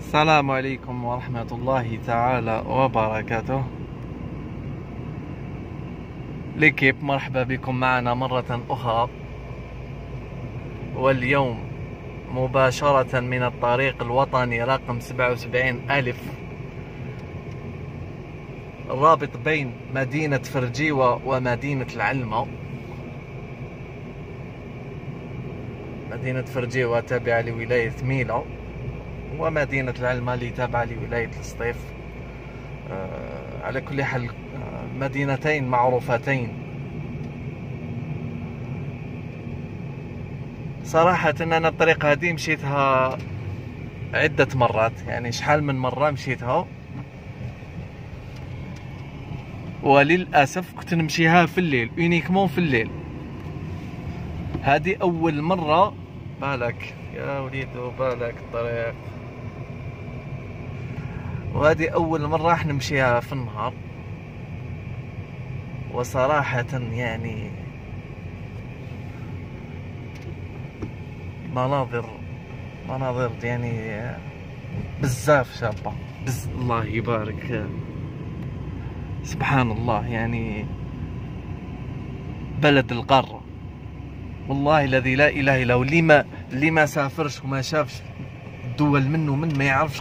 السلام عليكم ورحمة الله تعالى وبركاته. ليكيب مرحبا بكم معنا مرة أخرى، واليوم مباشرة من الطريق الوطني رقم 77,000 الرابط بين مدينة فرجيوة ومدينة العلمة. مدينة فرجيوة تابعة لولاية ميلا، ومدينة العلمة اللي تابعة لولاية السطيف. على كل حال مدينتين معروفتين. صراحة أنا الطريق هذه مشيتها عدة مرات، يعني شحال من مرة مشيتها، وللأسف كنت نمشيها في الليل، يونيكمون في الليل. هذه أول مرة، بالك يا وليدو بالك الطريق، وهذه أول مرة راح نمشيها في النهار. وصراحة يعني مناظر يعني بزاف شابة، الله يبارك، سبحان الله. يعني بلد القارة والله الذي لا إله إلا هو. اللي ما سافرش وما شافش الدول منه ما يعرفش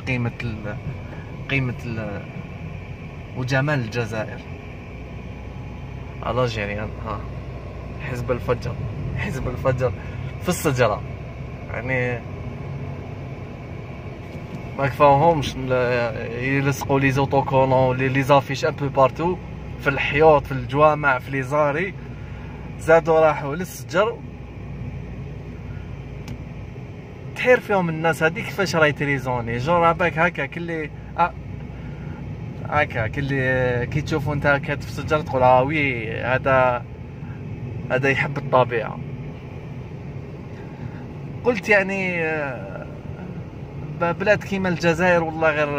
قيمة وجمال الجزائر. الجيريان حزب الفجر في الشجرة، يعني ما كفاهمش يلصقوا لي زوتوكولون لي زافيش ان بو بارتو، في الحيوط، في الجوامع، في لي زاري، زادوا راحوا للسجر. تحير فيهم الناس هذيك كيفاش راهي تريزوني جو راباك هكا كلي هكا كلي كي تشوفو انت هكا في السجر تقول وي هذا يحب الطبيعة. قلت يعني بلاد كيما الجزائر والله غير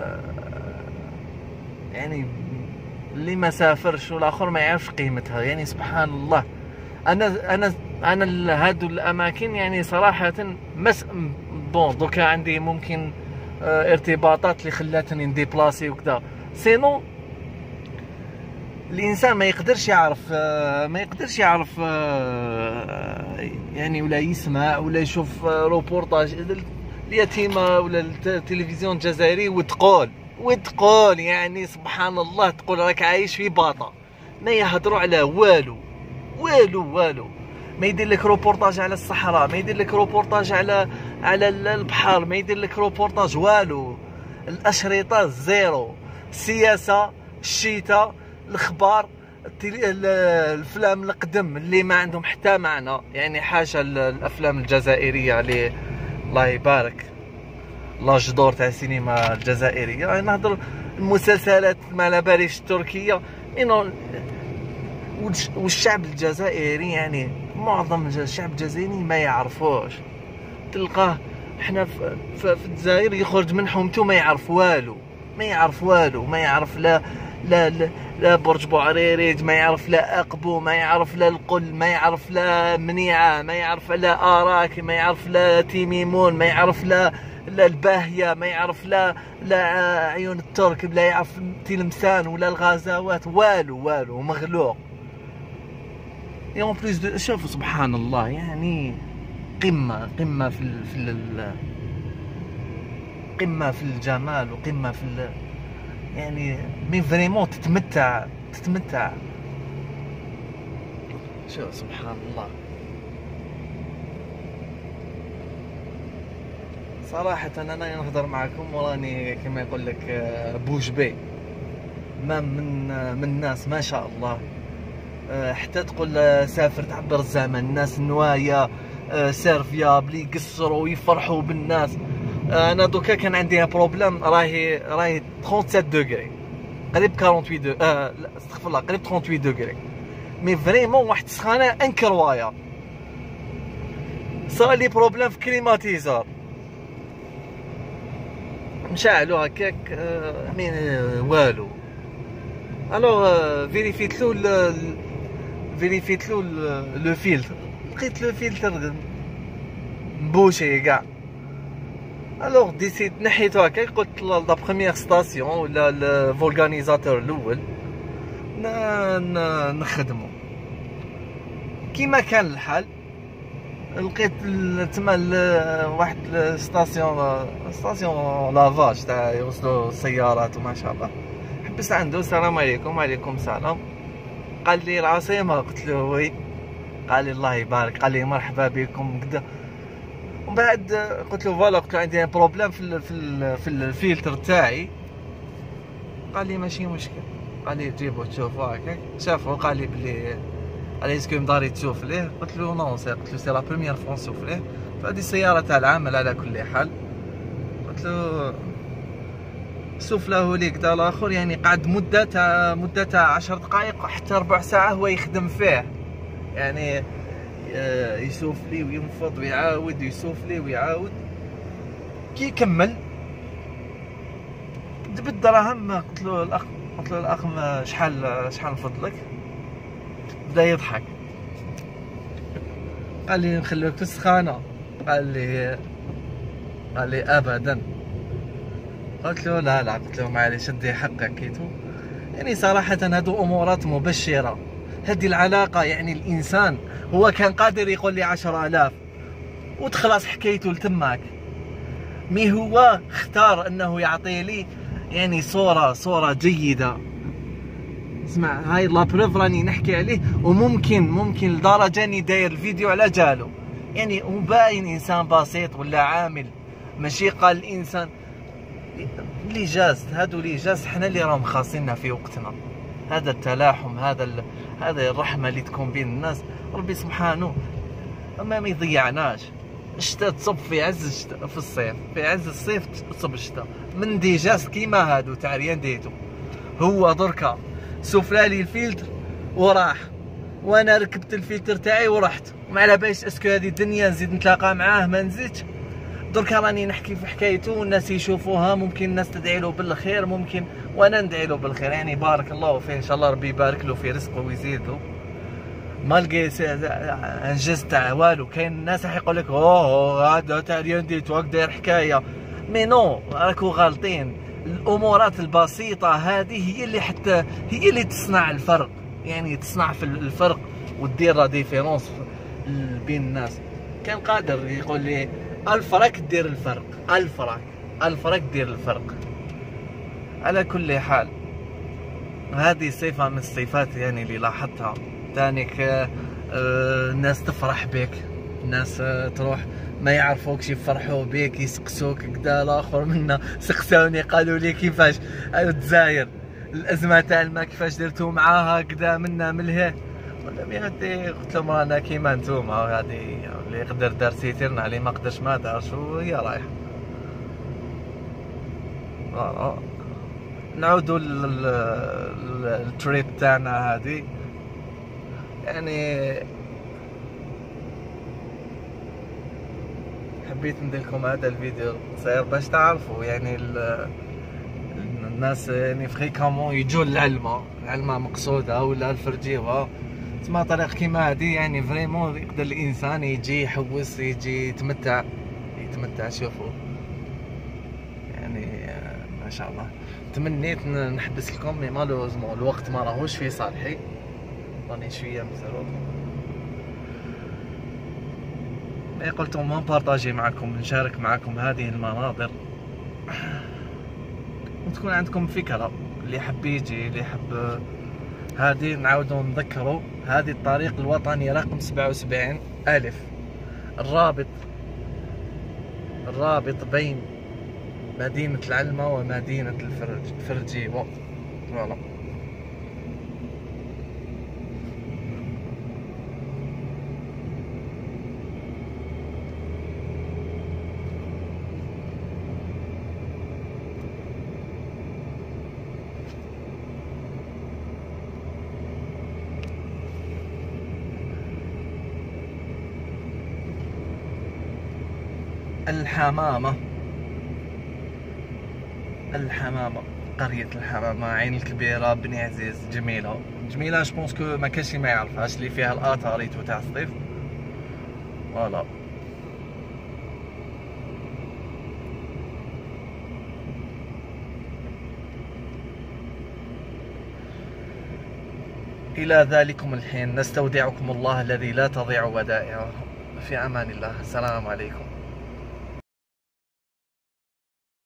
يعني اللي ما سافرش والاخر ما يعرفش قيمتها. يعني سبحان الله. انا هادو الاماكن يعني صراحه بون دوكا عندي ممكن ارتباطات اللي خلاتني نديبلاسي وكذا، سينو الانسان ما يقدرش يعرف يعني ولا يسمع ولا يشوف روبورتاج اليتيمه ولا التلفزيون الجزائري وتقول يعني سبحان الله، تقول راك عايش في باطا. ما يهضروا على والو، ما يدير لك روبورتاج على الصحراء، ما يدير لك روبورتاج على البحر، ما يدير لك روبورتاج والو. الاشرطه زيرو، السياسه، الشتاء، الاخبار، الافلام القدم اللي ما عندهم حتى معنى. يعني حاشا الافلام الجزائريه اللي الله يبارك لاج دور تاع السينما الجزائريه. يعني نهضر المسلسلات ما لا باليش التركيه، والشعب الجزائري يعني معظم الشعب الجزائري ما يعرفوش. تلقاه احنا في الجزائر يخرج من حومته ما يعرف والو، ما يعرف لا برج بوعريريج، ما يعرف لا اقبو، ما يعرف لا القل، ما يعرف لا منيعه، ما يعرف لا اراك، ما يعرف لا تيميمون، ما يعرف لا الباهيه، ما يعرف لا عيون الترك، لا يعرف تلمسان ولا الغازوات، والو مغلوق. يوم بليز شوف سبحان الله، يعني قمة في الجمال، وقمة في يعني مي فريمون تتمتع. شوف سبحان الله. صراحة أنا نهضر معكم وراني كما يقول لك بوش بي ما من الناس ما شاء الله. حتى تقول سافر تعبر الزمن، الناس نوايا سيرفيا بلي يقصروا ويفرحوا بالناس. انا دوكا كان عندي بروبليم، راهي 37 دوغري، قريب 48 لا استغفر الله، قريب 38 دوغري. مي فريمون واحد السخانه انكروايا. صار لي بروبليم في كليماتيزور، نشعلو هكاك مين والو. الوغ فيريفيتلو لو فيلتر، لقيت لو فيلتر مبوشي كاع. الوغ ديسيد نحيتو هكا، قلت لا بخومييغ ستاسيون ولا الفولغانيزاتور الاول نخدمو. كيما كان الحال لقيت تما واحد ستاسيون لافاج تاع يوصلوا السيارات وما شاء الله. حبست عنده، السلام عليكم. وعليكم السلام. قال لي العاصمة، قلت له وي. قال لي الله يبارك، قال لي مرحبا بكم كدا. ومن بعد قلت له فوالا، قلت له عندي بروبليم في الفلتر تاعي. قال لي ماشي مشكل، قال لي جيبو تشوفو هكاك. شافو قال لي بلي، قال لي اسكو مداري تشوف ليه؟ قلت له نون، قلت له سي لا بروميير فوا نشوف ليه، فهادي السيارة تاع العمل على كل حال. قلت له شوف له لي كدا. الاخر يعني قعد مدة تاع 10 دقائق حتى ربع ساعة هو يخدم فيه، يعني يشوف لي وينفض ويعاود، يشوف لي ويعاود. كي كمل جبت الدراهم، قلت له الاخ شحال من فضلك؟ بدا يضحك، قال لي نخليك في السخانة. قال لي ابدا. قلت له لا، قلت له معليش ادي حقك كيتو. يعني صراحة هادو امورات مبشرة. هذه العلاقة يعني الانسان هو كان قادر يقول لي 10,000 وتخلص حكايته لتماك، مي هو اختار انه يعطي لي يعني صورة جيدة. اسمع، هاي لابروف راني نحكي عليه، وممكن لدرجة اني داير الفيديو على جالو. يعني هو باين انسان بسيط ولا عامل، ماشي قال الانسان لي جاز. هادو لي جاز حنا اللي راهم خاصيننا في وقتنا. هذا التلاحم، هذا الرحمة اللي تكون بين الناس، ربي سبحانه ما يضيعناش. الشتاء تصب في عز الشتاء، في الصيف في عز الصيف تصب الشتاء. من دي جاز كيما هادو تاع ريان ديتو، هو دركا سفلالي الفلتر وراح، وانا ركبت الفلتر تاعي ورحت. ما على باليش اسكو هذه الدنيا نزيد نتلاقى معاه ما نزيدش. دركا راني نحكي في حكايته والناس يشوفوها، ممكن الناس تدعي له بالخير، ممكن وانا ندعي له بالخير. يعني بارك الله فيه، ان شاء الله ربي يبارك له في رزقه ويزيده. ما لقي انجاز تاع والو. كاين الناس راح يقول لك اوه هذا تاع ريان ديتو هاك داير حكايه، مي نو، راكو غالطين. الامورات البسيطه هذه هي اللي تصنع الفرق، يعني تصنع في الفرق ودير لا ديفيرونس بين الناس. كان قادر يقول لي 1000 راك دير الفرق، 1000 راك دير الفرق. على كل حال هذه صفة من الصفات يعني اللي لاحظتها. تانيك الناس تفرح بك، الناس تروح ما يعرفوكش يفرحوا بك، يسقسوك كدا. الاخر منا سقساوني قالوا لي كيفاش الجزائر الازمه تاع الماء كيفاش درتو معاها كدا منا ملهيه. ولا بيغدي قلت لهم رانا كيما نتوما، هادي اللي يقدر دار سيترنا، اللي ما قدرش ما دارش، وهي رايحه. نعودوا للتريب تاعنا هادي. يعني حبيت ندير لكم هذا الفيديو صغير باش تعرفوا يعني الناس يعني فريكامون يجوا العلمة مقصودة ولا الفرجيوة. تسمى طريق كيما هادي يعني فريمون يقدر الانسان يجي يحوس، يجي يتمتع. شوفوا يعني ما شاء الله. تمنيت نحبس لكم، مي مالوزمون الوقت ما راهوش في صالحي، راني شويه مزروب. مي قلت ما نبارطاجي معكم، نشارك معكم هذه المناظر وتكون عندكم فكره. اللي حب يجي، اللي حب هذه نعاودو نذكروا هذه الطريق الوطني رقم 77,000. الرابط بين مدينة العلمة ومدينة الفرجيوة. فوالا. الحمامة، قرية الحمامة، عين الكبيرة، بني عزيز، جميلة جو بونس كو ما كاينش ما يعرفهاش، اللي فيها الاتاريتو تاع الصيف. فوالا. إلى ذلكم الحين نستودعكم الله الذي لا تضيع ودائعه. في أمان الله. السلام عليكم.